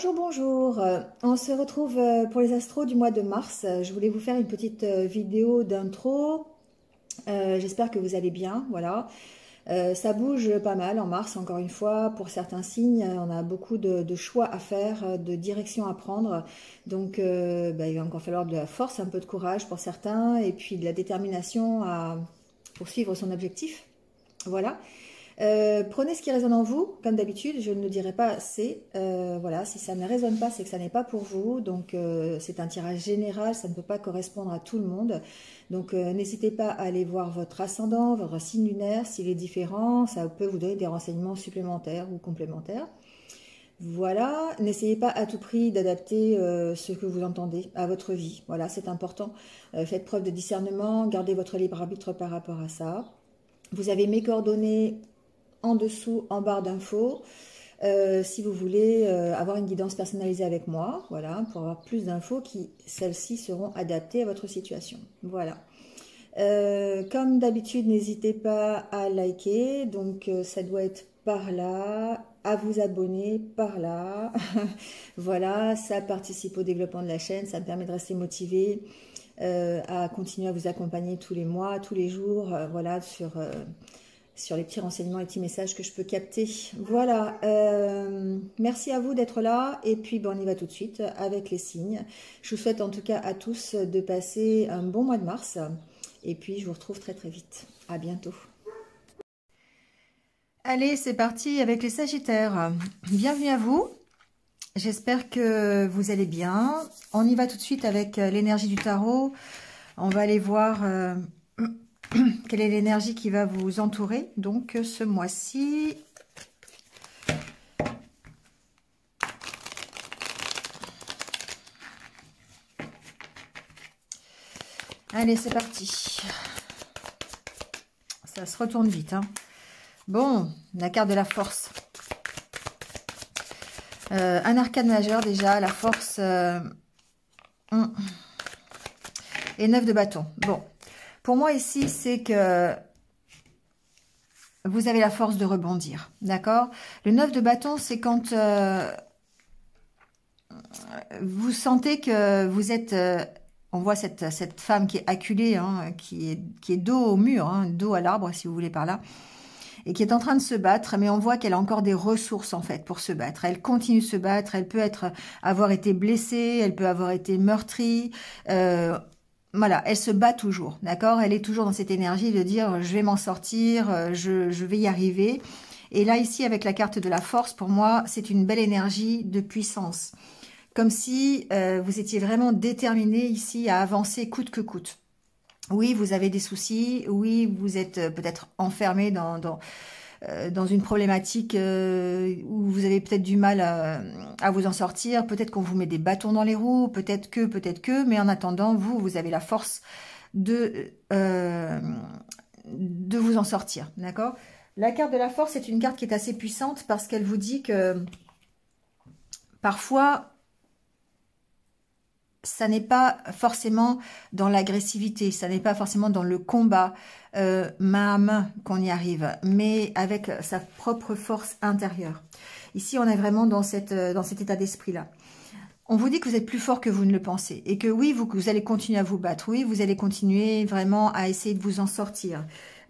Bonjour, bonjour. On se retrouve pour les astros du mois de mars. Je voulais vous faire une petite vidéo d'intro. J'espère que vous allez bien. Voilà. Ça bouge pas mal en mars, encore une fois. Pour certains signes, on a beaucoup de choix à faire, de directions à prendre. Donc, il va encore falloir de la force, un peu de courage pour certains, et puis de la détermination à poursuivre son objectif. Voilà. Prenez ce qui résonne en vous, comme d'habitude, je ne le dirai pas assez. Voilà, si ça ne résonne pas, c'est que ça n'est pas pour vous. Donc, c'est un tirage général, ça ne peut pas correspondre à tout le monde. Donc, n'hésitez pas à aller voir votre ascendant, votre signe lunaire, s'il est différent. Ça peut vous donner des renseignements supplémentaires ou complémentaires. Voilà, n'essayez pas à tout prix d'adapter ce que vous entendez à votre vie. Voilà, c'est important. Faites preuve de discernement, gardez votre libre arbitre par rapport à ça. Vous avez mes coordonnées en dessous, en barre d'infos, si vous voulez avoir une guidance personnalisée avec moi, voilà, pour avoir plus d'infos celles-ci seront adaptées à votre situation. Voilà. Comme d'habitude, n'hésitez pas à liker, donc ça doit être par là, à vous abonner par là. Voilà, ça participe au développement de la chaîne, ça me permet de rester motivé, à continuer à vous accompagner tous les mois, tous les jours, voilà, sur les petits renseignements et petits messages que je peux capter. Voilà, merci à vous d'être là. Et puis, bon, on y va tout de suite avec les signes. Je vous souhaite en tout cas à tous de passer un bon mois de mars. Et puis, je vous retrouve très très vite. À bientôt. Allez, c'est parti avec les Sagittaires. Bienvenue à vous. J'espère que vous allez bien. On y va tout de suite avec l'énergie du tarot. On va aller voir... quelle est l'énergie qui va vous entourer donc ce mois-ci? Allez, c'est parti. Ça se retourne vite, hein. Bon, la carte de la force. Un arcane majeur déjà, la force. Et 9 de bâton. Bon. Pour moi, ici, c'est que vous avez la force de rebondir, d'accord? Le 9 de bâton, c'est quand vous sentez que vous êtes... on voit cette femme qui est acculée, hein, qui est dos au mur, hein, dos à l'arbre, si vous voulez par là, et qui est en train de se battre, mais on voit qu'elle a encore des ressources, en fait, pour se battre. Elle continue de se battre, elle peut avoir été blessée, elle peut avoir été meurtrie, voilà, elle se bat toujours, d'accord? Elle est toujours dans cette énergie de dire je vais m'en sortir, je vais y arriver. Et là, ici, avec la carte de la force, pour moi, c'est une belle énergie de puissance. Comme si vous étiez vraiment déterminé ici à avancer coûte que coûte. Oui, vous avez des soucis, oui, vous êtes peut-être enfermé dans une problématique où vous avez peut-être du mal à vous en sortir, peut-être qu'on vous met des bâtons dans les roues, peut-être que, mais en attendant, vous avez la force de vous en sortir, d'accord? La carte de la force est une carte qui est assez puissante parce qu'elle vous dit que parfois, ça n'est pas forcément dans l'agressivité, ça n'est pas forcément dans le combat main à main qu'on y arrive, mais avec sa propre force intérieure. Ici, on est vraiment dans cet état d'esprit-là. On vous dit que vous êtes plus fort que vous ne le pensez et que oui, vous allez continuer à vous battre, oui, vous allez continuer vraiment à essayer de vous en sortir.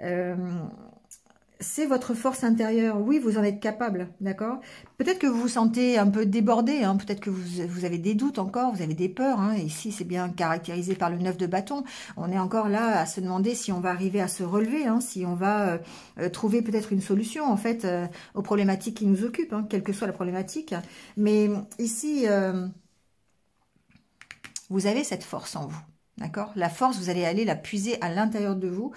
C'est votre force intérieure. Oui, vous en êtes capable, d'accord? Peut-être que vous vous sentez un peu débordé, hein, peut-être que vous avez des doutes encore, vous avez des peurs. Hein, ici, c'est bien caractérisé par le 9 de bâton. On est encore là à se demander si on va arriver à se relever, hein, si on va trouver peut-être une solution, en fait, aux problématiques qui nous occupent, hein, quelle que soit la problématique. Mais ici, vous avez cette force en vous, d'accord? La force, vous allez aller la puiser à l'intérieur de vous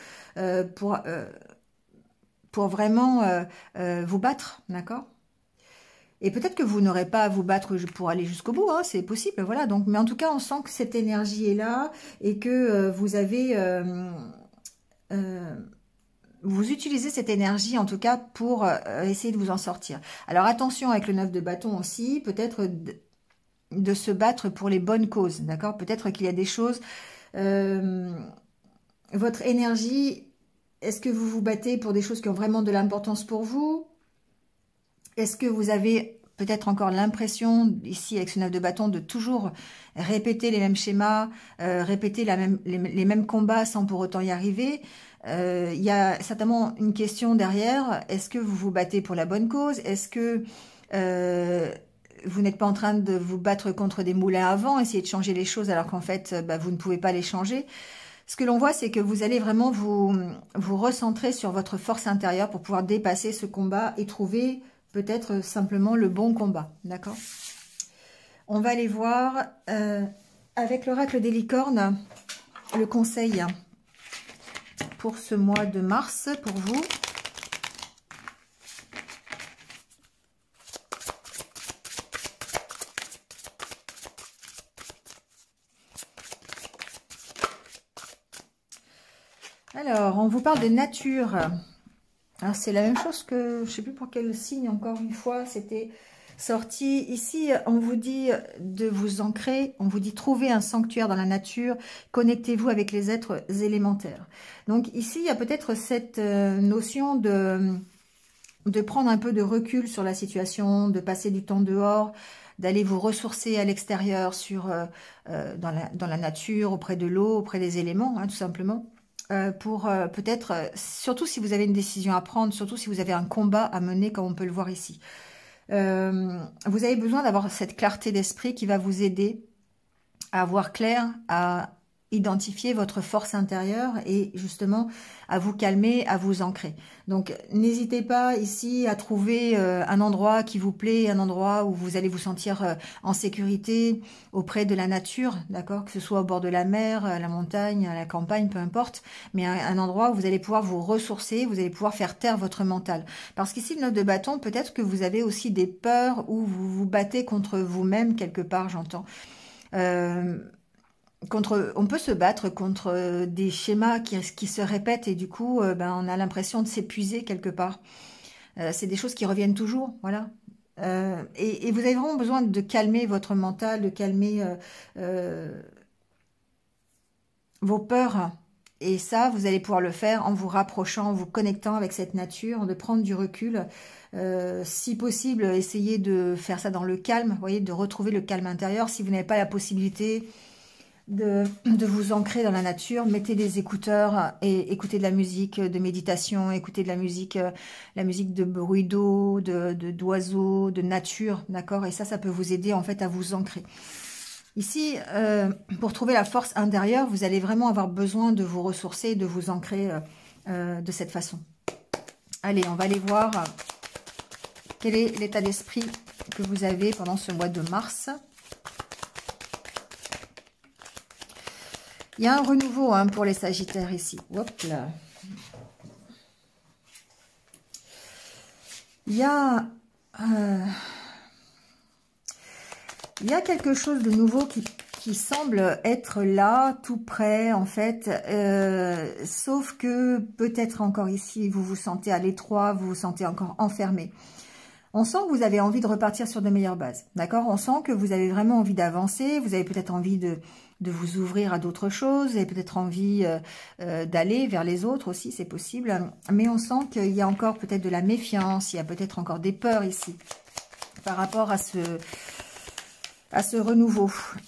pour vraiment vous battre, d'accord? Et peut-être que vous n'aurez pas à vous battre pour aller jusqu'au bout, hein, c'est possible, voilà. Donc, mais en tout cas, on sent que cette énergie est là et que vous avez... vous utilisez cette énergie, en tout cas, pour essayer de vous en sortir. Alors, attention avec le 9 de bâton aussi, peut-être de se battre pour les bonnes causes, d'accord? Peut-être qu'il y a des choses... votre énergie... Est-ce que vous vous battez pour des choses qui ont vraiment de l'importance pour vous? Est-ce que vous avez peut-être encore l'impression, ici avec ce 9 de bâton, de toujours répéter les mêmes schémas, répéter les mêmes combats sans pour autant y arriver. Il y a certainement une question derrière. Est-ce que vous vous battez pour la bonne cause? Est-ce que vous n'êtes pas en train de vous battre contre des moulins à vent, essayer de changer les choses alors qu'en fait, vous ne pouvez pas les changer? Ce que l'on voit, c'est que vous allez vraiment vous recentrer sur votre force intérieure pour pouvoir dépasser ce combat et trouver peut-être simplement le bon combat. D'accord? On va aller voir avec l'oracle des licornes le conseil pour ce mois de mars pour vous. Alors, on vous parle de nature. Alors, c'est la même chose que, je ne sais plus pour quel signe, encore une fois, c'était sorti. Ici, on vous dit de vous ancrer, on vous dit trouver un sanctuaire dans la nature, connectez-vous avec les êtres élémentaires. Donc ici, il y a peut-être cette notion de prendre un peu de recul sur la situation, de passer du temps dehors, d'aller vous ressourcer à l'extérieur, dans la nature, auprès de l'eau, auprès des éléments, hein, tout simplement. Pour peut-être, surtout si vous avez une décision à prendre, surtout si vous avez un combat à mener, comme on peut le voir ici. Vous avez besoin d'avoir cette clarté d'esprit qui va vous aider à voir clair, à identifier votre force intérieure et justement à vous calmer, à vous ancrer. Donc n'hésitez pas ici à trouver un endroit qui vous plaît, un endroit où vous allez vous sentir en sécurité auprès de la nature, d'accord, que ce soit au bord de la mer, à la montagne, à la campagne, peu importe, mais un endroit où vous allez pouvoir vous ressourcer, vous allez pouvoir faire taire votre mental. Parce qu'ici, le 9 de bâton, peut-être que vous avez aussi des peurs où vous vous battez contre vous-même quelque part, j'entends. On peut se battre contre des schémas qui se répètent et du coup, on a l'impression de s'épuiser quelque part. C'est des choses qui reviennent toujours, voilà. Et vous avez vraiment besoin de calmer votre mental, de calmer vos peurs. Et ça, vous allez pouvoir le faire en vous rapprochant, en vous connectant avec cette nature, de prendre du recul. Si possible, essayez de faire ça dans le calme, vous voyez, de retrouver le calme intérieur. Si vous n'avez pas la possibilité de vous ancrer dans la nature, mettez des écouteurs et écoutez de la musique de méditation, écoutez de la musique de bruit d'eau, d'oiseaux, de nature, d'accord? Et ça peut vous aider en fait à vous ancrer. Ici, pour trouver la force intérieure, vous allez vraiment avoir besoin de vous ressourcer, de vous ancrer de cette façon. Allez, on va aller voir quel est l'état d'esprit que vous avez pendant ce mois de mars. Il y a un renouveau pour les Sagittaires ici. Hop là. Il y a quelque chose de nouveau qui semble être là, tout près en fait. Sauf que peut-être encore ici, vous vous sentez à l'étroit, vous vous sentez encore enfermé. On sent que vous avez envie de repartir sur de meilleures bases, d'accord? On sent que vous avez vraiment envie d'avancer, vous avez peut-être envie de vous ouvrir à d'autres choses, vous avez peut-être envie d'aller vers les autres aussi, c'est possible. Mais on sent qu'il y a encore peut-être de la méfiance, il y a peut-être encore des peurs ici par rapport à ce renouveau.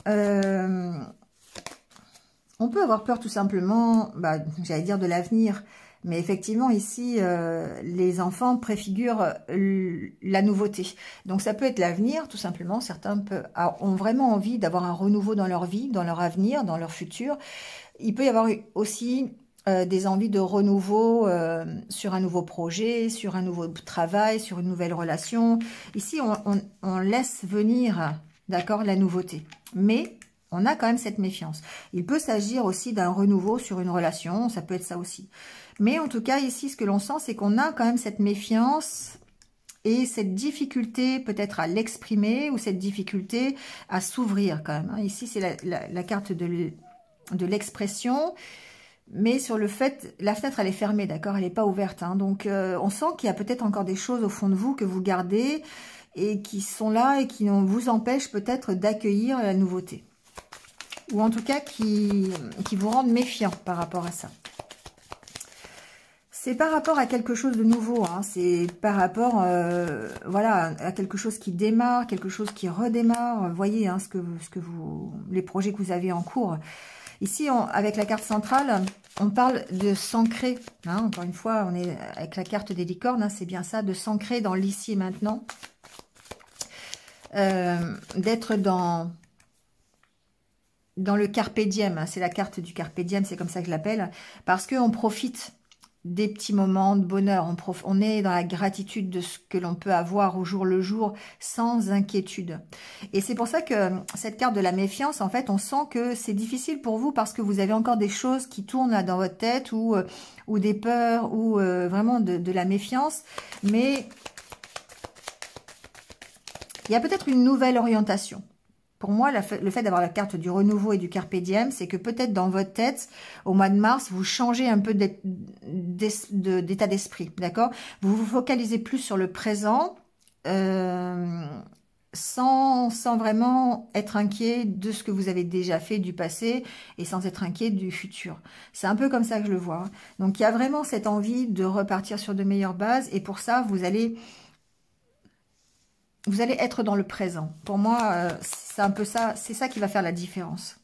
On peut avoir peur tout simplement, j'allais dire de l'avenir, mais effectivement ici, les enfants préfigurent la nouveauté. Donc ça peut être l'avenir, tout simplement. Certains ont vraiment envie d'avoir un renouveau dans leur vie, dans leur avenir, dans leur futur. Il peut y avoir aussi des envies de renouveau sur un nouveau projet, sur un nouveau travail, sur une nouvelle relation. Ici, on laisse venir, d'accord, la nouveauté. Mais on a quand même cette méfiance. Il peut s'agir aussi d'un renouveau sur une relation, ça peut être ça aussi. Mais en tout cas, ici, ce que l'on sent, c'est qu'on a quand même cette méfiance et cette difficulté peut-être à l'exprimer ou cette difficulté à s'ouvrir quand même. Ici, c'est la carte de l'expression, mais sur le fait, la fenêtre, elle est fermée, d'accord? Elle n'est pas ouverte. Donc, on sent qu'il y a peut-être encore des choses au fond de vous que vous gardez et qui sont là et qui vous empêchent peut-être d'accueillir la nouveauté. Ou en tout cas, qui vous rendent méfiant par rapport à ça. C'est par rapport à quelque chose de nouveau, hein. C'est par rapport voilà, à quelque chose qui démarre, quelque chose qui redémarre. Vous voyez hein, les projets que vous avez en cours. Ici, avec la carte centrale, on parle de s'ancrer. Hein, encore une fois, on est avec la carte des licornes, hein, c'est bien ça, de s'ancrer dans l'ici et maintenant. D'être dans le carpe diem. Hein, c'est la carte du carpe diem, c'est comme ça que je l'appelle. Parce qu'on profite des petits moments de bonheur. On est dans la gratitude de ce que l'on peut avoir au jour le jour sans inquiétude. Et c'est pour ça que cette carte de la méfiance, en fait, on sent que c'est difficile pour vous parce que vous avez encore des choses qui tournent là dans votre tête ou des peurs ou vraiment de la méfiance. Mais il y a peut-être une nouvelle orientation. Pour moi, le fait d'avoir la carte du renouveau et du carpe diem, c'est que peut-être dans votre tête, au mois de mars, vous changez un peu d'état d'esprit, d'accord? Vous vous focalisez plus sur le présent, sans vraiment être inquiet de ce que vous avez déjà fait du passé et sans être inquiet du futur. C'est un peu comme ça que je le vois. Donc, il y a vraiment cette envie de repartir sur de meilleures bases et pour ça, vous allez être dans le présent. Pour moi, c'est un peu ça, c'est ça qui va faire la différence.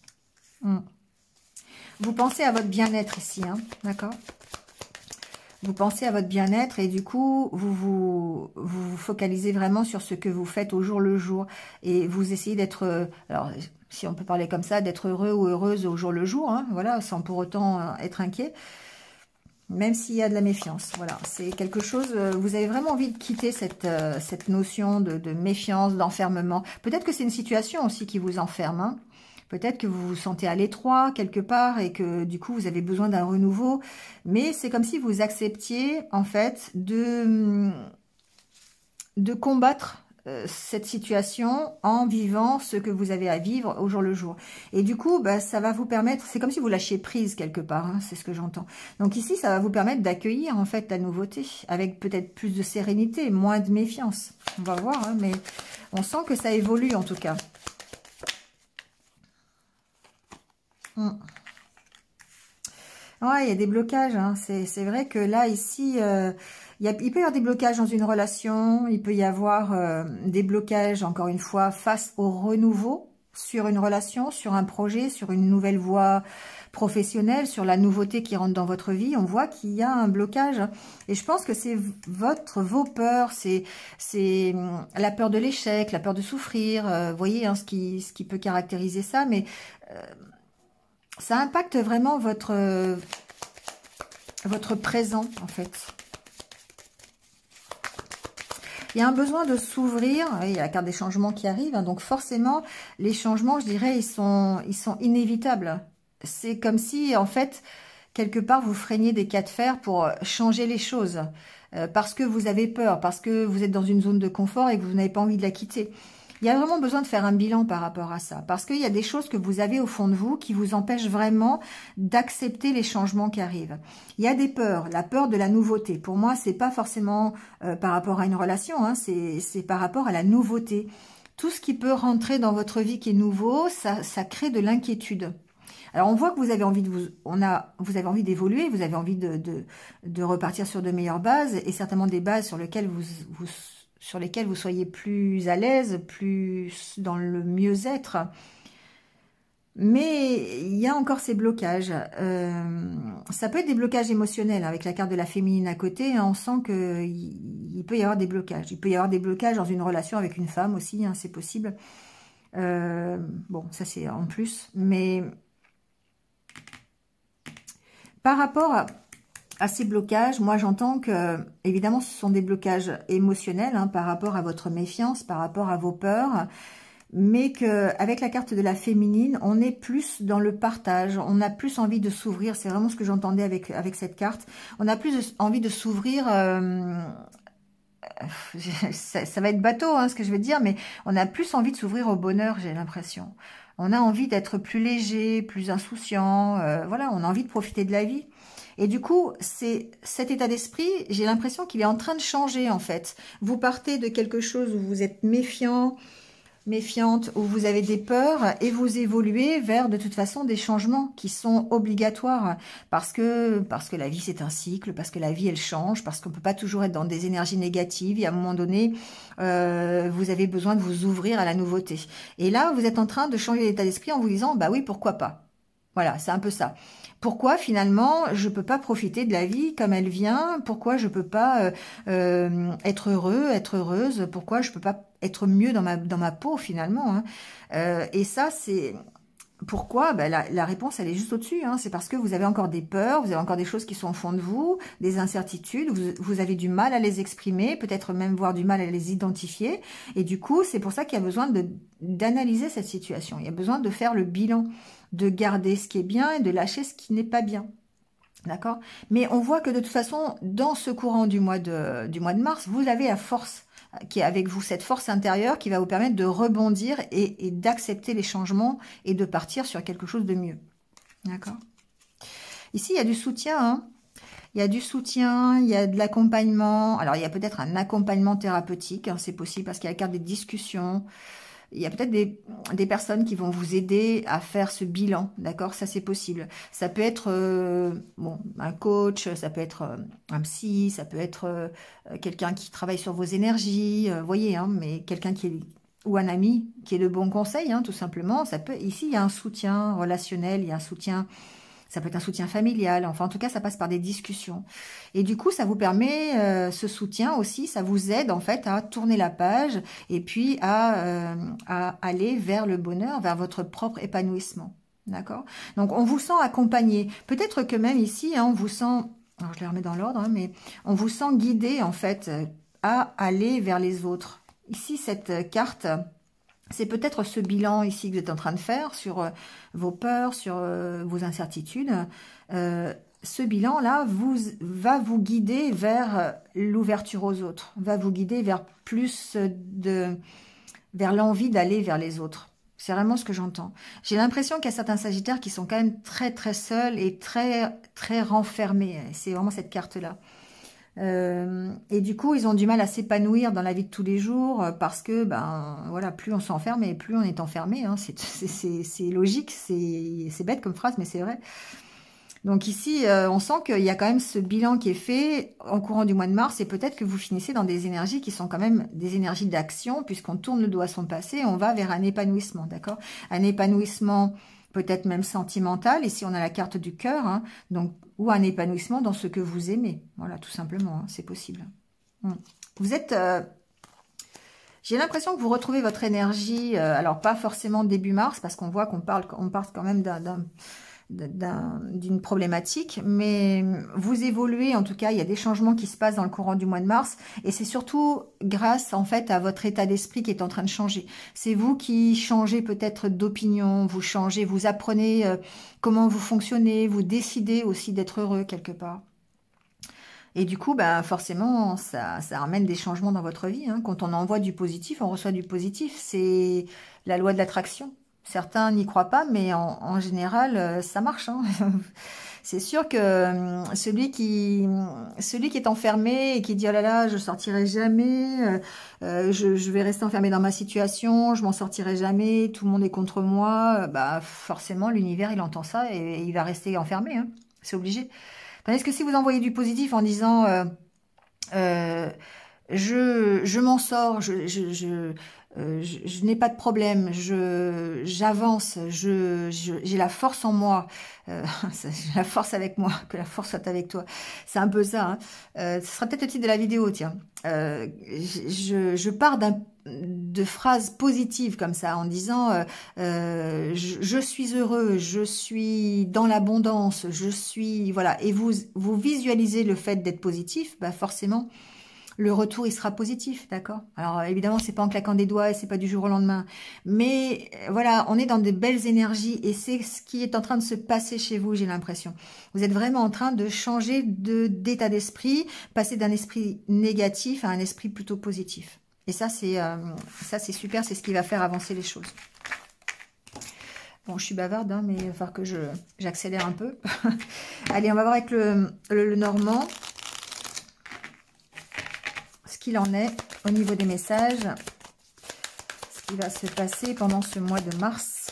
Vous pensez à votre bien-être ici, hein, d'accord? Vous pensez à votre bien-être et du coup, vous focalisez vraiment sur ce que vous faites au jour le jour. Et vous essayez d'être, alors si on peut parler comme ça, d'être heureux ou heureuse au jour le jour, hein, voilà, sans pour autant être inquiet. Même s'il y a de la méfiance, voilà, c'est quelque chose, vous avez vraiment envie de quitter cette notion de méfiance, d'enfermement. Peut-être que c'est une situation aussi qui vous enferme, hein. Peut-être que vous vous sentez à l'étroit quelque part et que du coup vous avez besoin d'un renouveau. Mais c'est comme si vous acceptiez en fait de combattre cette situation en vivant ce que vous avez à vivre au jour le jour. Et du coup, bah, ça va vous permettre, c'est comme si vous lâchiez prise quelque part, hein, c'est ce que j'entends. Donc ici, ça va vous permettre d'accueillir en fait la nouveauté, avec peut-être plus de sérénité, moins de méfiance. On va voir, hein, mais on sent que ça évolue en tout cas. Ouais, il y a des blocages, hein. C'est vrai que là, ici, il peut y avoir des blocages dans une relation, il peut y avoir des blocages, encore une fois, face au renouveau sur une relation, sur un projet, sur une nouvelle voie professionnelle, sur la nouveauté qui rentre dans votre vie. On voit qu'il y a un blocage et je pense que c'est vos peurs, c'est la peur de l'échec, la peur de souffrir, vous voyez hein, ce qui peut caractériser ça, mais ça impacte vraiment votre présent, en fait. Il y a un besoin de s'ouvrir. Il y a la carte des changements qui arrive. Hein, donc, forcément, les changements, je dirais, ils sont inévitables. C'est comme si, en fait, quelque part, vous freiniez des cas de fer pour changer les choses. Parce que vous avez peur, parce que vous êtes dans une zone de confort et que vous n'avez pas envie de la quitter. Il y a vraiment besoin de faire un bilan par rapport à ça. Parce qu'il y a des choses que vous avez au fond de vous qui vous empêchent vraiment d'accepter les changements qui arrivent. Il y a des peurs, la peur de la nouveauté. Pour moi, c'est pas forcément par rapport à une relation, hein, c'est par rapport à la nouveauté. Tout ce qui peut rentrer dans votre vie qui est nouveau, ça crée de l'inquiétude. Alors, on voit que vous avez envie vous avez envie d'évoluer, vous avez envie de repartir sur de meilleures bases et certainement des bases sur lesquelles vous soyez plus à l'aise, plus dans le mieux-être. Mais il y a encore ces blocages. Ça peut être des blocages émotionnels. Avec la carte de la féminine à côté, hein, on sent qu'il peut y avoir des blocages. Il peut y avoir des blocages dans une relation avec une femme aussi, hein, c'est possible. Bon, ça c'est en plus. Mais par rapport à ces blocages, moi j'entends que, évidemment, ce sont des blocages émotionnels hein, par rapport à votre méfiance, par rapport à vos peurs, mais qu'avec la carte de la féminine, on est plus dans le partage, on a plus envie de s'ouvrir, c'est vraiment ce que j'entendais avec cette carte, on a plus envie de s'ouvrir, ça va être bateau hein, ce que je vais dire, mais on a plus envie de s'ouvrir au bonheur, j'ai l'impression. On a envie d'être plus léger, plus insouciant, voilà, on a envie de profiter de la vie. Et du coup, c'est cet état d'esprit, j'ai l'impression qu'il est en train de changer en fait. Vous partez de quelque chose où vous êtes méfiant, méfiante, où vous avez des peurs et vous évoluez vers de toute façon des changements qui sont obligatoires parce que la vie c'est un cycle, parce que la vie elle change, parce qu'on peut pas toujours être dans des énergies négatives et à un moment donné vous avez besoin de vous ouvrir à la nouveauté. Et là vous êtes en train de changer l'état d'esprit en vous disant bah oui pourquoi pas. Voilà, c'est un peu ça. Pourquoi finalement je peux pas profiter de la vie comme elle vient? Pourquoi je peux pas être heureux, être heureuse? Pourquoi je peux pas être mieux dans ma peau finalement, hein? Et ça c'est pourquoi? Ben, la réponse elle est juste au-dessus, hein. C'est parce que vous avez encore des peurs, vous avez encore des choses qui sont au fond de vous, des incertitudes, vous avez du mal à les exprimer, peut-être même voire du mal à les identifier. Et du coup c'est pour ça qu'il y a besoin d'analyser cette situation. Il y a besoin de faire le bilan, de garder ce qui est bien et de lâcher ce qui n'est pas bien. D'accord? Mais on voit que de toute façon, dans ce courant du mois de mars, vous avez la force qui est avec vous, cette force intérieure qui va vous permettre de rebondir et d'accepter les changements et de partir sur quelque chose de mieux. D'accord? Ici, il y a du soutien, hein. Il y a du soutien, il y a de l'accompagnement. Alors, il y a peut-être un accompagnement thérapeutique, hein, c'est possible parce qu'il y a la carte des discussions. Il y a peut-être des personnes qui vont vous aider à faire ce bilan, d'accord? Ça, c'est possible. Ça peut être bon, un coach, ça peut être un psy, ça peut être quelqu'un qui travaille sur vos énergies, voyez, hein, mais quelqu'un qui est ou un ami qui est de bons conseils, hein, tout simplement. Ça peut. Ici, il y a un soutien relationnel, il y a un soutien. Ça peut être un soutien familial, enfin en tout cas ça passe par des discussions. Et du coup ça vous permet, ce soutien aussi, ça vous aide en fait à tourner la page et puis à aller vers le bonheur, vers votre propre épanouissement. D'accord? Donc on vous sent accompagné. Peut-être que même ici, hein, on vous sent, alors je les remets dans l'ordre, hein, mais on vous sent guidé en fait à aller vers les autres. Ici cette carte... C'est peut-être ce bilan ici que vous êtes en train de faire sur vos peurs, sur vos incertitudes. Ce bilan-là va vous guider vers l'ouverture aux autres, va vous guider vers vers l'envie d'aller vers les autres. C'est vraiment ce que j'entends. J'ai l'impression qu'il y a certains sagittaires qui sont quand même très très seuls et très très renfermés. C'est vraiment cette carte-là. Et du coup, ils ont du mal à s'épanouir dans la vie de tous les jours parce que, ben, voilà, plus on s'enferme et plus on est enfermé. Hein. C'est logique, c'est bête comme phrase, mais c'est vrai. Donc ici, on sent qu'il y a quand même ce bilan qui est fait en courant du mois de mars et peut-être que vous finissez dans des énergies qui sont quand même des énergies d'action puisqu'on tourne le dos à son passé et on va vers un épanouissement, d'accord? Un épanouissement peut-être même sentimental. Ici, on a la carte du cœur, hein, donc ou un épanouissement dans ce que vous aimez. Voilà, tout simplement, hein, c'est possible. Vous êtes... j'ai l'impression que vous retrouvez votre énergie, alors pas forcément début mars, parce qu'on voit qu'on parle quand même d'une problématique, mais vous évoluez, en tout cas, il y a des changements qui se passent dans le courant du mois de mars, et c'est surtout grâce, en fait, à votre état d'esprit qui est en train de changer. C'est vous qui changez peut-être d'opinion, vous changez, vous apprenez comment vous fonctionnez, vous décidez aussi d'être heureux quelque part. Et du coup, bah, forcément, ça ramène des changements dans votre vie, hein. Quand on envoie du positif, on reçoit du positif. C'est la loi de l'attraction. Certains n'y croient pas, mais en général, ça marche, hein. C'est sûr que celui qui est enfermé et qui dit « Oh là là, je sortirai jamais, je vais rester enfermé dans ma situation, je m'en sortirai jamais, tout le monde est contre moi », bah forcément, l'univers, il entend ça et il va rester enfermé, hein. C'est obligé. Tandis que si vous envoyez du positif en disant je m'en sors, je n'ai pas de problème, j'avance, j'ai la force en moi, j'ai la force avec moi, que la force soit avec toi. C'est un peu ça, hein. Ce sera peut-être le titre de la vidéo, tiens. Je pars de phrases positives comme ça, en disant je suis heureux, je suis dans l'abondance, je suis... Voilà, et vous visualisez le fait d'être positif, bah forcément... le retour, il sera positif, d'accord? Alors, évidemment, c'est pas en claquant des doigts et c'est pas du jour au lendemain. Mais, voilà, on est dans de belles énergies et c'est ce qui est en train de se passer chez vous, j'ai l'impression. Vous êtes vraiment en train de changer d'état d'esprit, passer d'un esprit négatif à un esprit plutôt positif. Et ça, c'est super, c'est ce qui va faire avancer les choses. Bon, je suis bavarde, hein, mais il va falloir que j'accélère un peu. Allez, on va voir avec le Normand. Ce qu'il en est au niveau des messages, ce qui va se passer pendant ce mois de mars.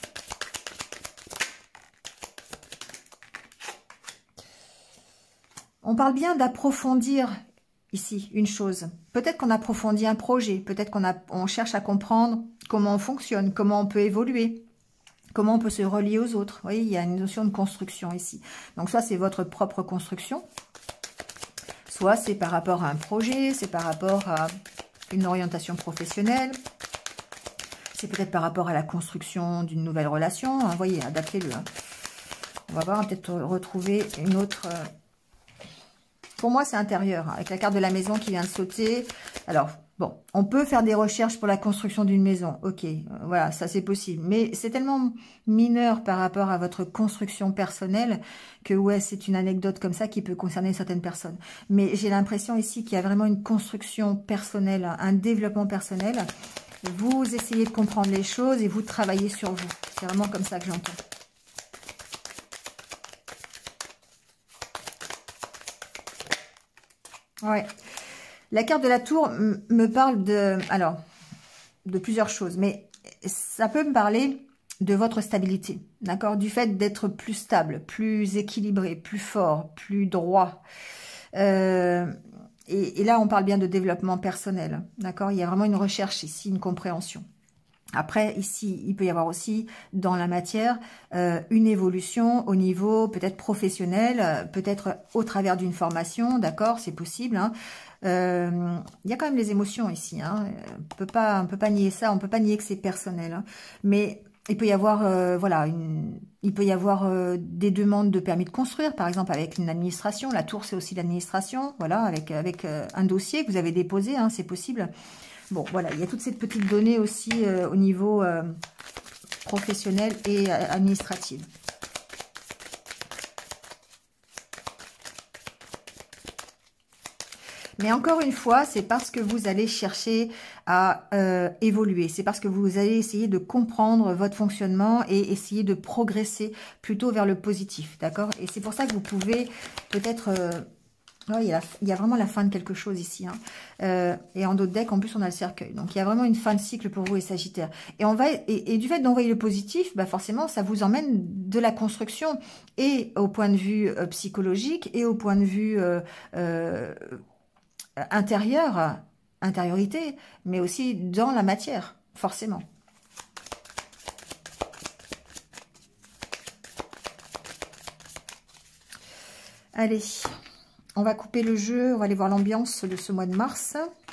On parle bien d'approfondir ici une chose. Peut-être qu'on approfondit un projet, peut-être qu'on cherche à comprendre comment on fonctionne, comment on peut évoluer, comment on peut se relier aux autres. Vous voyez, il y a une notion de construction ici. Donc soit c'est votre propre construction, soit c'est par rapport à un projet, c'est par rapport à une orientation professionnelle, c'est peut-être par rapport à la construction d'une nouvelle relation. Vous voyez, adaptez-le. On va voir, peut-être retrouver une autre... Pour moi, c'est intérieur, avec la carte de la maison qui vient de sauter. Alors, bon, on peut faire des recherches pour la construction d'une maison. Ok, voilà, ça c'est possible. Mais c'est tellement mineur par rapport à votre construction personnelle que, ouais, c'est une anecdote comme ça qui peut concerner certaines personnes. Mais j'ai l'impression ici qu'il y a vraiment une construction personnelle, un développement personnel. Vous essayez de comprendre les choses et vous travaillez sur vous. C'est vraiment comme ça que j'entends. Ouais. La carte de la tour me parle de plusieurs choses, mais ça peut me parler de votre stabilité, d'accord? Du fait d'être plus stable, plus équilibré, plus fort, plus droit. Et là, on parle bien de développement personnel, d'accord? Il y a vraiment une recherche ici, une compréhension. Après, ici, il peut y avoir aussi, dans la matière, une évolution au niveau peut-être professionnel, peut-être au travers d'une formation, d'accord, c'est possible. Hein. Il y a quand même les émotions ici. Hein. On peut pas nier ça, on peut pas nier que c'est personnel. Hein. Mais il peut y avoir, voilà, il peut y avoir des demandes de permis de construire, par exemple avec une administration. La tour, c'est aussi l'administration, voilà, avec un dossier que vous avez déposé, hein, c'est possible. Bon, voilà, il y a toutes ces petites données aussi au niveau professionnel et administratif. Mais encore une fois, c'est parce que vous allez chercher à évoluer. C'est parce que vous allez essayer de comprendre votre fonctionnement et essayer de progresser plutôt vers le positif, d'accord? Et c'est pour ça que vous pouvez peut-être... ouais, il y a vraiment la fin de quelque chose ici. Hein. Et en d'autres decks, en plus, on a le cercueil. Donc, il y a vraiment une fin de cycle pour vous et Sagittaire. Et du fait d'envoyer le positif, bah forcément, ça vous emmène de la construction. Et au point de vue psychologique et au point de vue intériorité, mais aussi dans la matière, forcément. Allez, on va couper le jeu, on va aller voir l'ambiance de ce mois de mars.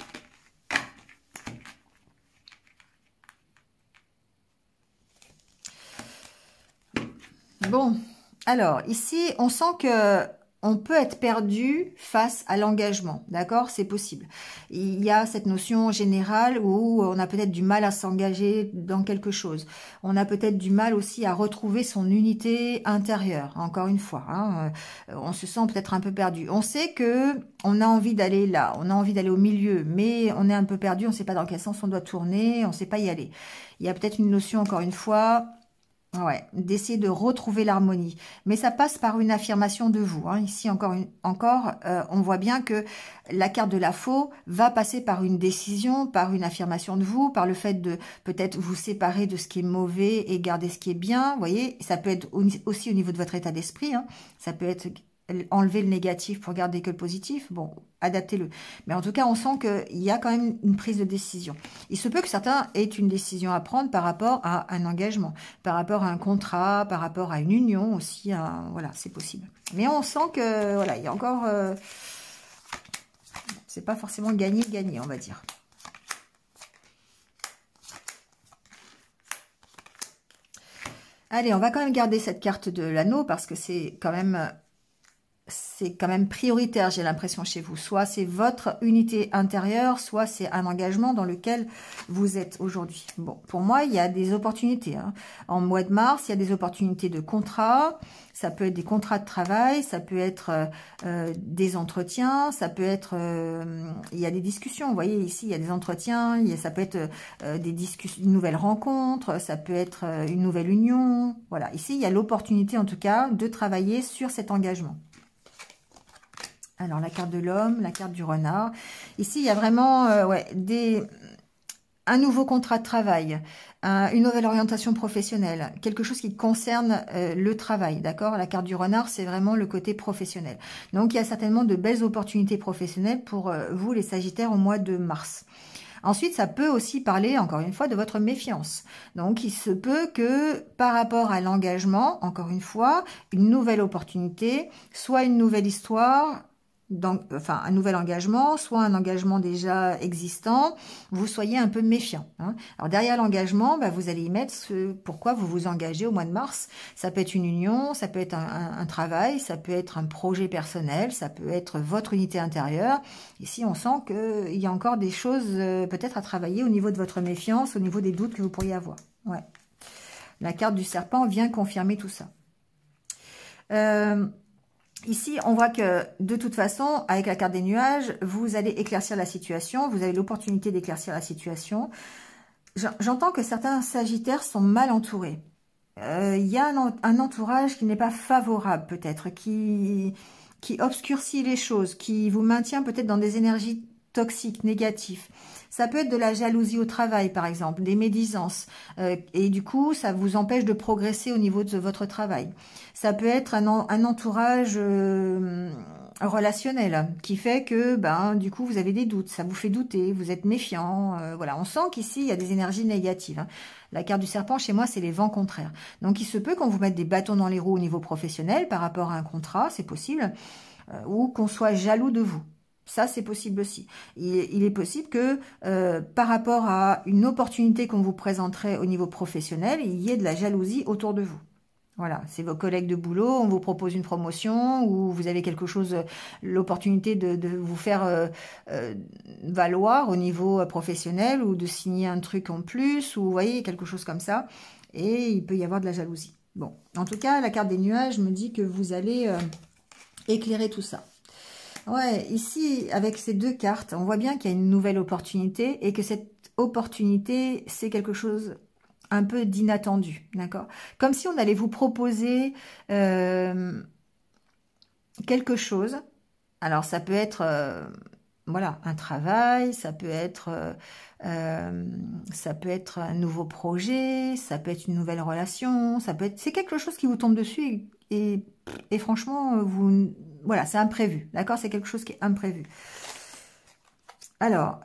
Bon, alors ici, on sent que on peut être perdu face à l'engagement, d'accord? C'est possible. Il y a cette notion générale où on a peut-être du mal à s'engager dans quelque chose. On a peut-être du mal aussi à retrouver son unité intérieure, encore une fois. Hein, on se sent peut-être un peu perdu. On sait que on a envie d'aller là, on a envie d'aller au milieu, mais on est un peu perdu, on ne sait pas dans quel sens on doit tourner, on ne sait pas y aller. Il y a peut-être une notion, encore une fois... Ouais, d'essayer de retrouver l'harmonie. Mais ça passe par une affirmation de vous. Hein. Ici, on voit bien que la carte de la faux va passer par une décision, par une affirmation de vous, par le fait de peut-être vous séparer de ce qui est mauvais et garder ce qui est bien. Vous voyez, ça peut être aussi au niveau de votre état d'esprit. Hein. Ça peut être enlever le négatif pour garder que le positif. Bon, adaptez-le. Mais en tout cas, on sent qu'il y a quand même une prise de décision. Il se peut que certains aient une décision à prendre par rapport à un engagement, par rapport à un contrat, par rapport à une union aussi. Voilà, c'est possible. Mais on sent que, voilà, il y a encore... c'est pas forcément gagné, on va dire. Allez, on va quand même garder cette carte de l'anneau parce que c'est quand même prioritaire, j'ai l'impression, chez vous. Soit c'est votre unité intérieure, soit c'est un engagement dans lequel vous êtes aujourd'hui. Bon, pour moi, il y a des opportunités. Hein. En mois de mars, il y a des opportunités de contrat. Ça peut être des contrats de travail, ça peut être des entretiens, ça peut être... il y a des discussions, vous voyez, ici, il y a des entretiens, ça peut être des discussions, une nouvelle rencontre, ça peut être une nouvelle union. Voilà, ici, il y a l'opportunité, en tout cas, de travailler sur cet engagement. Alors, la carte de l'homme, la carte du renard. Ici, il y a vraiment ouais, des un nouveau contrat de travail, une nouvelle orientation professionnelle, quelque chose qui concerne le travail, d'accord? La carte du renard, c'est vraiment le côté professionnel. Donc, il y a certainement de belles opportunités professionnelles pour vous, les Sagittaires, au mois de mars. Ensuite, ça peut aussi parler, encore une fois, de votre méfiance. Donc, il se peut que, par rapport à l'engagement, encore une fois, une nouvelle opportunité, soit une nouvelle histoire, donc, enfin, un nouvel engagement, soit un engagement déjà existant, vous soyez un peu méfiant. Hein. Alors, derrière l'engagement, bah, vous allez y mettre pourquoi vous vous engagez au mois de mars. Ça peut être une union, ça peut être un travail, ça peut être un projet personnel, ça peut être votre unité intérieure. Ici, on sent qu'il y a encore des choses peut-être à travailler au niveau de votre méfiance, au niveau des doutes que vous pourriez avoir. Ouais. La carte du serpent vient confirmer tout ça. Ici, on voit que de toute façon, avec la carte des nuages, vous allez éclaircir la situation. Vous avez l'opportunité d'éclaircir la situation. J'entends que certains Sagittaires sont mal entourés. Il y a un entourage qui n'est pas favorable peut-être, qui obscurcit les choses, qui vous maintient peut-être dans des énergies toxiques, négatives. Ça peut être de la jalousie au travail, par exemple, des médisances. Et du coup, ça vous empêche de progresser au niveau de votre travail. Ça peut être un entourage relationnel qui fait que, ben, du coup, vous avez des doutes. Ça vous fait douter, vous êtes méfiant. Voilà, on sent qu'ici, il y a des énergies négatives. Hein. La carte du serpent, chez moi, c'est les vents contraires. Donc, il se peut qu'on vous mette des bâtons dans les roues au niveau professionnel par rapport à un contrat, c'est possible, ou qu'on soit jaloux de vous. Ça, c'est possible aussi. Il est possible que par rapport à une opportunité qu'on vous présenterait au niveau professionnel, il y ait de la jalousie autour de vous. Voilà, c'est vos collègues de boulot, on vous propose une promotion ou vous avez quelque chose, l'opportunité de vous faire valoir au niveau professionnel ou de signer un truc en plus ou vous voyez, quelque chose comme ça. Et il peut y avoir de la jalousie. Bon, en tout cas, la carte des nuages me dit que vous allez éclairer tout ça. Ouais, ici, avec ces deux cartes, on voit bien qu'il y a une nouvelle opportunité et que cette opportunité, c'est quelque chose un peu d'inattendu, d'accord? Comme si on allait vous proposer quelque chose. Alors, ça peut être, voilà, un travail, ça peut être un nouveau projet, ça peut être une nouvelle relation, ça peut être, c'est quelque chose qui vous tombe dessus et franchement, voilà, c'est imprévu, d'accord? C'est quelque chose qui est imprévu. Alors,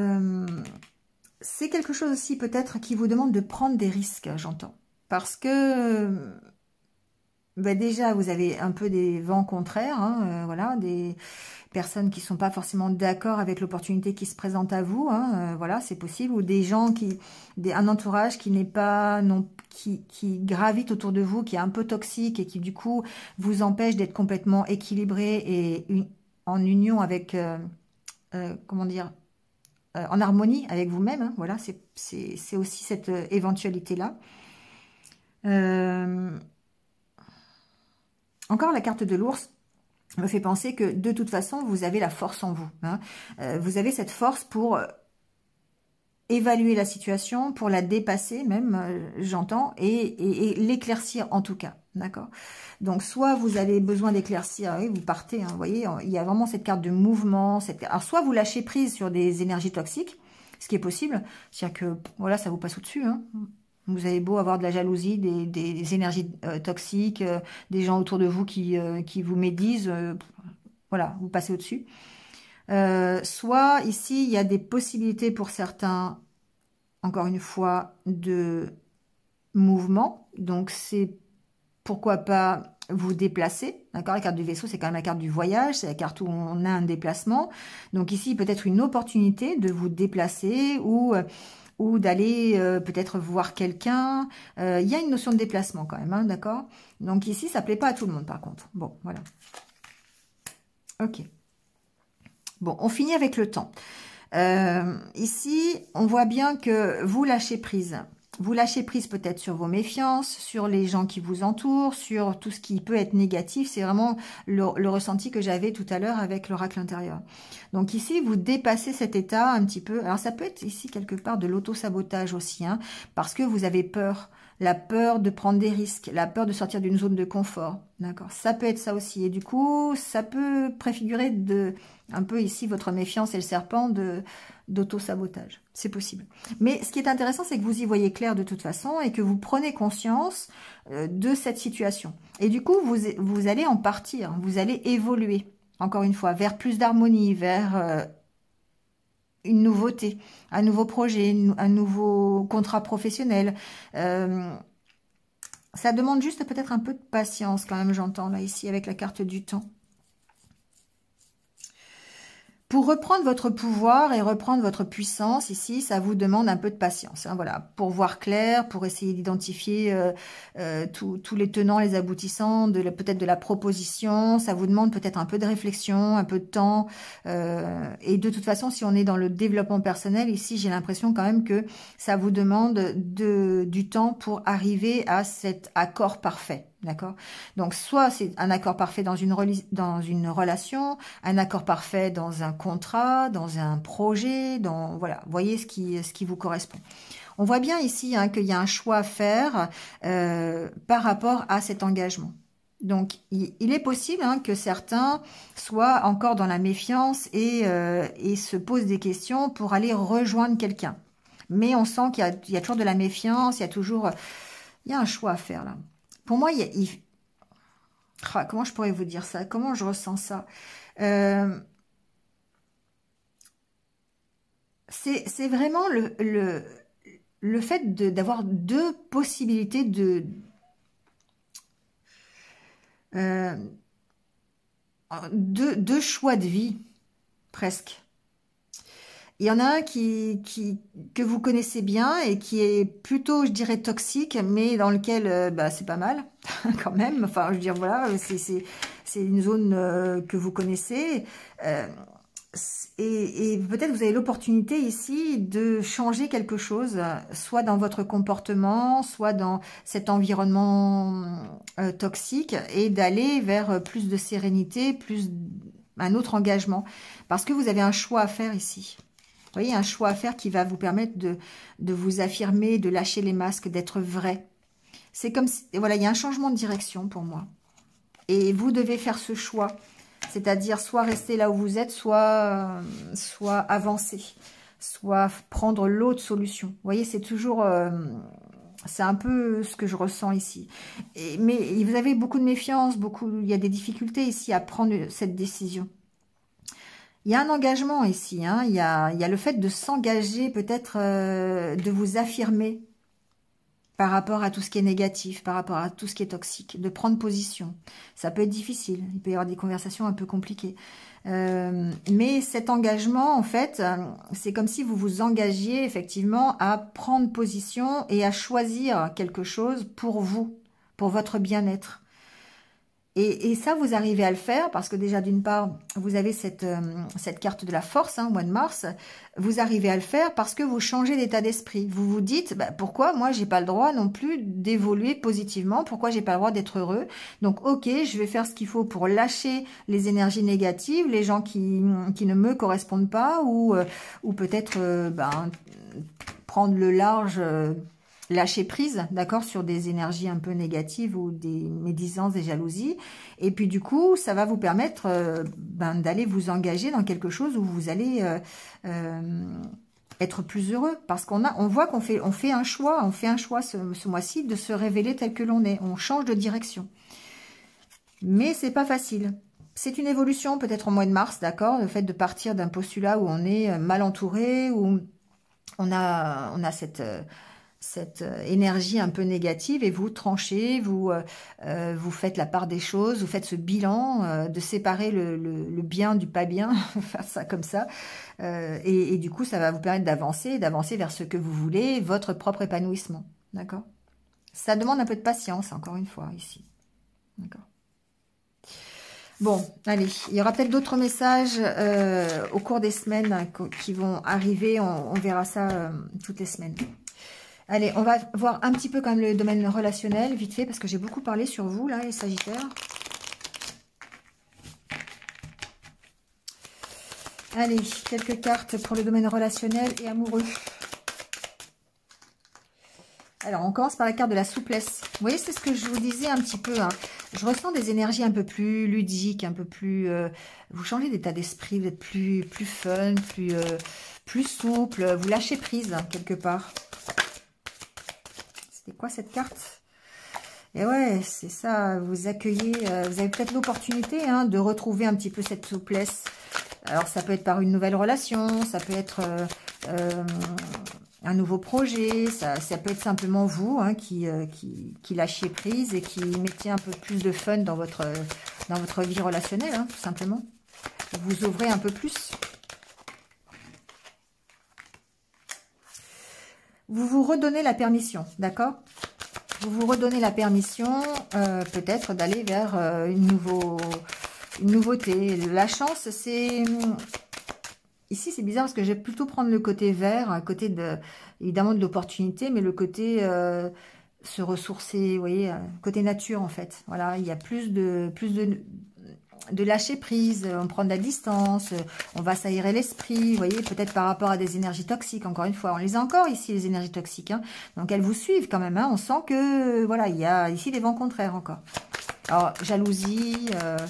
c'est quelque chose aussi peut-être qui vous demande de prendre des risques, j'entends. Parce que ben déjà, vous avez un peu des vents contraires, hein, voilà, des personnes qui ne sont pas forcément d'accord avec l'opportunité qui se présente à vous, hein, voilà, c'est possible, ou des gens un entourage qui n'est pas, non, qui gravite autour de vous, qui est un peu toxique et qui du coup vous empêche d'être complètement équilibré et en union avec, comment dire, en harmonie avec vous-même, hein, voilà, c'est aussi cette éventualité-là. Encore la carte de l'ours me fait penser que de toute façon, vous avez la force en vous. Hein. Vous avez cette force pour évaluer la situation, pour la dépasser même, j'entends, et l'éclaircir en tout cas. D'accord. Donc, soit vous avez besoin d'éclaircir, oui, vous partez, hein, vous voyez, il y a vraiment cette carte de mouvement. Alors, soit vous lâchez prise sur des énergies toxiques, ce qui est possible, c'est-à-dire que, voilà, ça vous passe au-dessus, hein. Vous avez beau avoir de la jalousie, des énergies toxiques, des gens autour de vous qui vous médisent, voilà, vous passez au-dessus. Soit ici, il y a des possibilités pour certains, encore une fois, de mouvement. Donc, c'est pourquoi pas vous déplacer. D'accord, la carte du vaisseau, c'est quand même la carte du voyage, c'est la carte où on a un déplacement. Donc ici, peut-être une opportunité de vous déplacer ou d'aller peut-être voir quelqu'un. Il y a une notion de déplacement quand même, hein, d'accord? Donc ici, ça ne plaît pas à tout le monde par contre. Bon, voilà. Ok. Bon, on finit avec le temps. Ici, on voit bien que vous lâchez prise. Vous lâchez prise peut-être sur vos méfiances, sur les gens qui vous entourent, sur tout ce qui peut être négatif. C'est vraiment le ressenti que j'avais tout à l'heure avec l'oracle intérieur. Donc ici, vous dépassez cet état un petit peu. Alors ça peut être ici quelque part de l'auto-sabotage aussi, hein, parce que vous avez peur la peur de prendre des risques, la peur de sortir d'une zone de confort. D'accord, ça peut être ça aussi. Et du coup, ça peut préfigurer un peu ici votre méfiance et le serpent d'auto-sabotage. C'est possible. Mais ce qui est intéressant, c'est que vous y voyez clair de toute façon et que vous prenez conscience de cette situation. Et du coup, vous allez en partir, vous allez évoluer, encore une fois, vers plus d'harmonie, vers une nouveauté, un nouveau projet, un nouveau contrat professionnel. Ça demande juste peut-être un peu de patience quand même, j'entends là ici avec la carte du temps. Pour reprendre votre pouvoir et reprendre votre puissance, ici, ça vous demande un peu de patience. Hein, voilà, pour voir clair, pour essayer d'identifier tous les tenants, les aboutissants, peut-être de la proposition. Ça vous demande peut-être un peu de réflexion, un peu de temps. Et de toute façon, si on est dans le développement personnel, ici, j'ai l'impression quand même que ça vous demande du temps pour arriver à cet accord parfait. D'accord? Donc, soit c'est un accord parfait dans une relation, un accord parfait dans un contrat, dans un projet, voilà, voyez ce qui vous correspond. On voit bien ici hein, qu'il y a un choix à faire par rapport à cet engagement. Donc, il est possible hein, que certains soient encore dans la méfiance et se posent des questions pour aller rejoindre quelqu'un. Mais on sent qu'il y a toujours de la méfiance, il y a un choix à faire là. Pour moi, comment je pourrais vous dire ça? Comment je ressens ça? C'est vraiment le fait d'avoir deux possibilités deux choix de vie, presque. Il y en a un que vous connaissez bien et qui est plutôt, je dirais, toxique, mais dans lequel c'est pas mal, quand même. Enfin, je veux dire, voilà, c'est une zone que vous connaissez. Et peut-être vous avez l'opportunité ici de changer quelque chose, soit dans votre comportement, soit dans cet environnement toxique, et d'aller vers plus de sérénité, un autre engagement. Parce que vous avez un choix à faire ici. Vous voyez, un choix à faire qui va vous permettre de vous affirmer, de lâcher les masques, d'être vrai. C'est comme si, voilà, il y a un changement de direction pour moi. Et vous devez faire ce choix. C'est-à-dire soit rester là où vous êtes, soit avancer, soit prendre l'autre solution. Vous voyez, c'est toujours... c'est un peu ce que je ressens ici. Mais vous avez beaucoup de méfiance, il y a des difficultés ici à prendre cette décision. Il y a un engagement ici, hein. Il y a le fait de s'engager, peut-être de vous affirmer par rapport à tout ce qui est négatif, par rapport à tout ce qui est toxique, de prendre position. Ça peut être difficile, il peut y avoir des conversations un peu compliquées. Mais cet engagement, en fait, c'est comme si vous vous engagiez effectivement à prendre position et à choisir quelque chose pour vous, pour votre bien-être. Et ça, vous arrivez à le faire parce que déjà, d'une part, vous avez cette carte de la force au mois de mars. Vous arrivez à le faire parce que vous changez d'état d'esprit. Vous vous dites, pourquoi moi, j'ai pas le droit non plus d'évoluer positivement? Pourquoi j'ai pas le droit d'être heureux? Donc, ok, je vais faire ce qu'il faut pour lâcher les énergies négatives, les gens qui ne me correspondent pas ou peut-être prendre le large... lâcher prise, d'accord, sur des énergies un peu négatives ou des médisances, des jalousies. Et puis du coup, ça va vous permettre d'aller vous engager dans quelque chose où vous allez être plus heureux. Parce on voit qu'on fait un choix, ce mois-ci de se révéler tel que l'on est. On change de direction. Mais c'est pas facile. C'est une évolution peut-être au mois de mars, d'accord, le fait de partir d'un postulat où on est mal entouré, où on a cette énergie un peu négative et vous tranchez, vous faites la part des choses, vous faites ce bilan de séparer le bien du pas bien, faire ça comme ça, et du coup ça va vous permettre d'avancer vers ce que vous voulez, votre propre épanouissement, d'accord? Ça demande un peu de patience, encore une fois, ici, d'accord? Bon, allez, il y aura peut-être d'autres messages au cours des semaines qui vont arriver, on verra ça toutes les semaines. Allez, on va voir un petit peu quand même le domaine relationnel, vite fait, parce que j'ai beaucoup parlé sur vous, là, les Sagittaires. Allez, quelques cartes pour le domaine relationnel et amoureux. Alors, on commence par la carte de la souplesse. Vous voyez, c'est ce que je vous disais un petit peu. Hein. Je ressens des énergies un peu plus ludiques, un peu plus... vous changez d'état d'esprit, vous êtes plus fun, plus souple. Vous lâchez prise, hein, quelque part. C'était quoi cette carte? Et ouais, c'est ça, vous accueillez... vous avez peut-être l'opportunité hein, de retrouver un petit peu cette souplesse. Alors, ça peut être par une nouvelle relation, ça peut être... un nouveau projet, ça peut être simplement vous hein, qui lâchez prise et qui mettiez un peu plus de fun dans votre vie relationnelle, hein, tout simplement. Vous ouvrez un peu plus. Vous vous redonnez la permission, d'accord? Vous vous redonnez la permission peut-être d'aller vers une nouveauté. La chance, c'est... Ici, c'est bizarre parce que je vais plutôt prendre le côté vert, un côté évidemment de l'opportunité, mais le côté se ressourcer, vous voyez, côté nature en fait. Voilà, il y a plus de lâcher prise, on prend de la distance, on va s'aérer l'esprit, vous voyez, peut-être par rapport à des énergies toxiques, encore une fois. On les a encore ici, les énergies toxiques, hein. Donc elles vous suivent quand même, hein. On sent que, voilà, il y a ici des vents contraires encore. Alors, jalousie...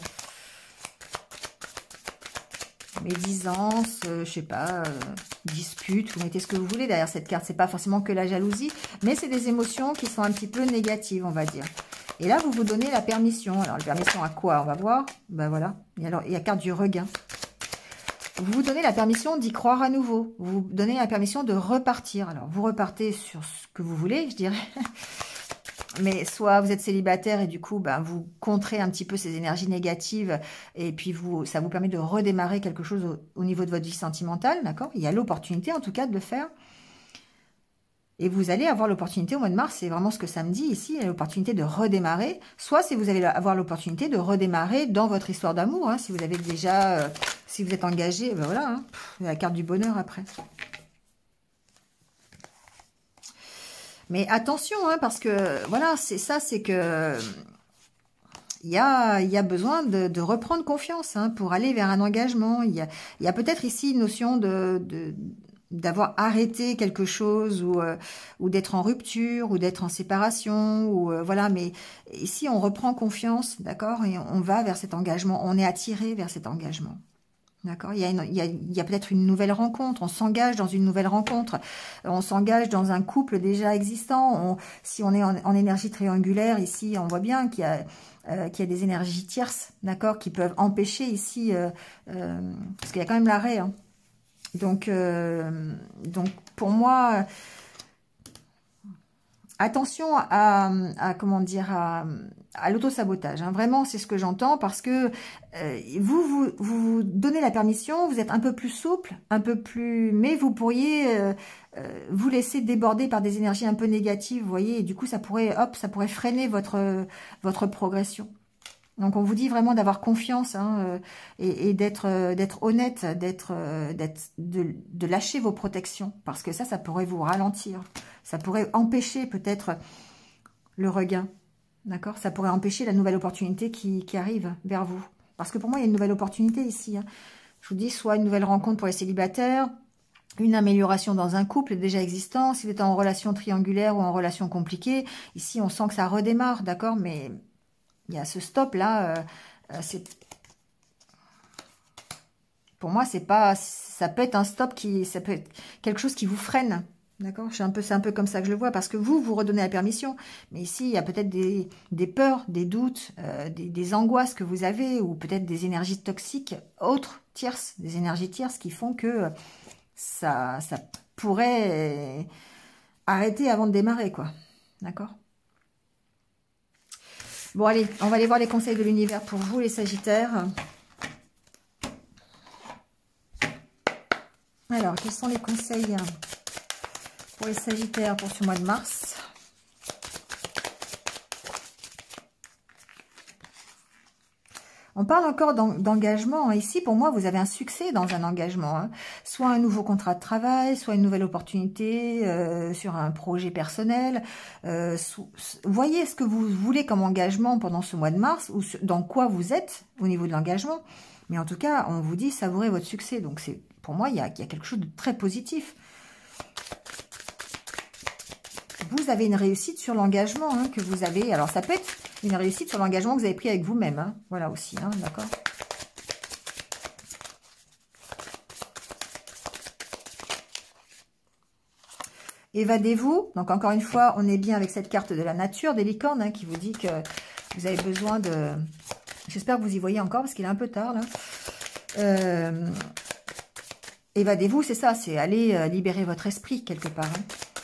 médisance, je sais pas, dispute, vous mettez ce que vous voulez derrière cette carte. C'est pas forcément que la jalousie, mais c'est des émotions qui sont un petit peu négatives, on va dire. Et là, vous vous donnez la permission. Alors, la permission à quoi? On va voir. Ben voilà. Et alors, il y a carte du regain. Vous vous donnez la permission d'y croire à nouveau. Vous vous donnez la permission de repartir. Alors, vous repartez sur ce que vous voulez, je dirais. Mais soit vous êtes célibataire et du coup, ben, vous contrez un petit peu ces énergies négatives et puis ça vous permet de redémarrer quelque chose au niveau de votre vie sentimentale, d'accord? Il y a l'opportunité en tout cas de le faire. Et vous allez avoir l'opportunité au mois de mars, c'est vraiment ce que ça me dit ici, l'opportunité de redémarrer. Soit si vous allez avoir l'opportunité de redémarrer dans votre histoire d'amour, hein, si vous avez déjà, si vous êtes engagé, ben voilà, hein, la carte du bonheur après. Mais attention, hein, parce que, voilà, c'est ça, c'est que il y a besoin de reprendre confiance hein, pour aller vers un engagement. Il y a peut-être ici une notion d'avoir arrêté quelque chose ou d'être en rupture ou d'être en séparation. Ou voilà, mais ici, on reprend confiance, d'accord, et on va vers cet engagement. On est attiré vers cet engagement. D'accord, il y a peut-être une nouvelle rencontre, on s'engage dans une nouvelle rencontre, on s'engage dans un couple déjà existant, si on est en énergie triangulaire, ici on voit bien qu'il y a des énergies tierces, d'accord, qui peuvent empêcher ici, parce qu'il y a quand même l'arrêt. Hein. Donc pour moi, attention comment dire, à l'auto-sabotage. Hein. Vraiment, c'est ce que j'entends parce que vous donnez la permission, vous êtes un peu plus souple, un peu plus... Mais vous pourriez vous laisser déborder par des énergies un peu négatives, vous voyez, et du coup, ça pourrait freiner votre progression. Donc, on vous dit vraiment d'avoir confiance hein, et d'être honnête, de lâcher vos protections. Parce que ça pourrait vous ralentir. Ça pourrait empêcher peut-être le regain. D'accord? Ça pourrait empêcher la nouvelle opportunité qui arrive vers vous. Parce que pour moi, il y a une nouvelle opportunité ici. Hein. Je vous dis, soit une nouvelle rencontre pour les célibataires, une amélioration dans un couple déjà existant. Si vous êtes en relation triangulaire ou en relation compliquée, ici, on sent que ça redémarre, d'accord? Mais... il y a ce stop là, pour moi c'est pas, ça peut être un stop ça peut être quelque chose qui vous freine, d'accord? C'est un peu comme ça que je le vois parce que vous redonnez la permission, mais ici il y a peut-être des peurs, des doutes, des angoisses que vous avez ou peut-être des énergies toxiques autres tierces, des énergies tierces qui font que ça pourrait arrêter avant de démarrer quoi, d'accord? Bon, allez, on va aller voir les conseils de l'univers pour vous, les Sagittaires. Alors, quels sont les conseils pour les Sagittaires pour ce mois de mars? On parle encore d'engagement. Ici, pour moi, vous avez un succès dans un engagement. Hein. Soit un nouveau contrat de travail, soit une nouvelle opportunité sur un projet personnel. Voyez ce que vous voulez comme engagement pendant ce mois de mars, ou dans quoi vous êtes au niveau de l'engagement. Mais en tout cas, on vous dit savourez votre succès. Donc, pour moi, il y a quelque chose de très positif. vous avez une réussite sur l'engagement hein, que vous avez. Alors, ça peut être une réussite sur l'engagement que vous avez pris avec vous-même. Hein. Voilà aussi, hein, d'accord. Évadez-vous. Donc, encore une fois, on est bien avec cette carte de la nature des licornes hein, qui vous dit que vous avez besoin de... J'espère que vous y voyez encore parce qu'il est un peu tard, là. Évadez-vous, c'est ça. C'est aller libérer votre esprit quelque part. Hein.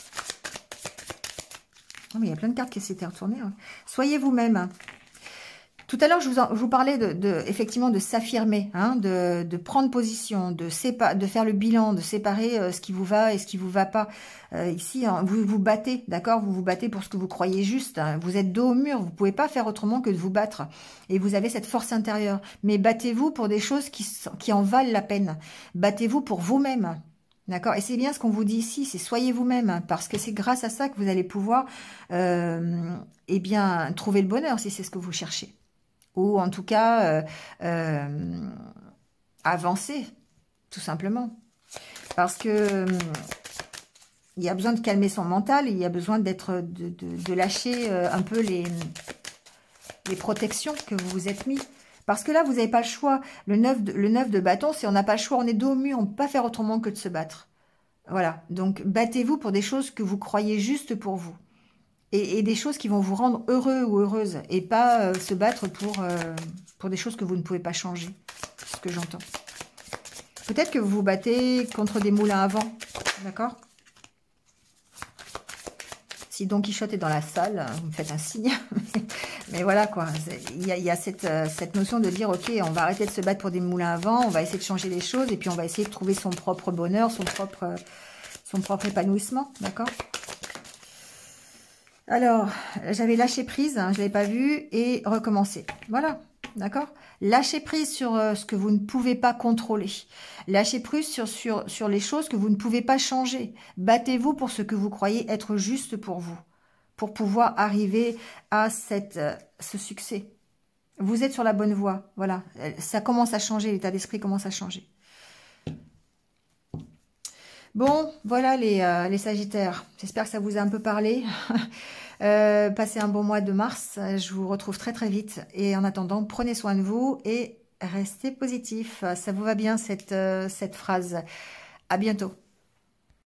Oh, mais il y a plein de cartes qui s'étaient retournées. Hein. Soyez vous-même. Tout à l'heure, je vous parlais effectivement de s'affirmer, hein, de prendre position, de faire le bilan, de séparer ce qui vous va et ce qui vous va pas. Ici, hein, vous vous battez, d'accord? Vous vous battez pour ce que vous croyez juste. Hein. Vous êtes dos au mur, vous pouvez pas faire autrement que de vous battre. Et vous avez cette force intérieure. Mais battez-vous pour des choses qui en valent la peine. Battez-vous pour vous-même. D'accord? Et c'est bien ce qu'on vous dit ici, c'est soyez vous-même, hein, parce que c'est grâce à ça que vous allez pouvoir eh bien, trouver le bonheur si c'est ce que vous cherchez. Ou en tout cas, avancer, tout simplement. Parce que il y a besoin de calmer son mental, il y a besoin de lâcher un peu les protections que vous vous êtes mis. Parce que là, vous n'avez pas le choix. Le 9 de bâton, c'est on n'a pas le choix, on est dos au mur, on ne peut pas faire autrement que de se battre. Voilà, donc battez-vous pour des choses que vous croyez justes pour vous. Et des choses qui vont vous rendre heureux ou heureuse. Et pas se battre pour des choses que vous ne pouvez pas changer. C'est ce que j'entends. Peut-être que vous vous battez contre des moulins à vent. D'accord? Si Don Quichotte est dans la salle, vous me faites un signe. Mais voilà quoi. Il y a cette notion de dire, ok, on va arrêter de se battre pour des moulins à vent. On va essayer de changer les choses. Et puis on va essayer de trouver son propre bonheur, son propre épanouissement. D'accord? Alors, j'avais lâché prise, hein, je ne l'avais pas vu, et recommencer. Voilà, d'accord? Lâchez prise sur ce que vous ne pouvez pas contrôler. Lâchez prise sur les choses que vous ne pouvez pas changer. Battez-vous pour ce que vous croyez être juste pour vous, pour pouvoir arriver à ce succès. Vous êtes sur la bonne voie, voilà. Ça commence à changer, l'état d'esprit commence à changer. Bon, voilà les Sagittaires. J'espère que ça vous a un peu parlé. Passez un bon mois de mars. Je vous retrouve très très vite. Et en attendant, prenez soin de vous et restez positif. Ça vous va bien cette phrase. À bientôt.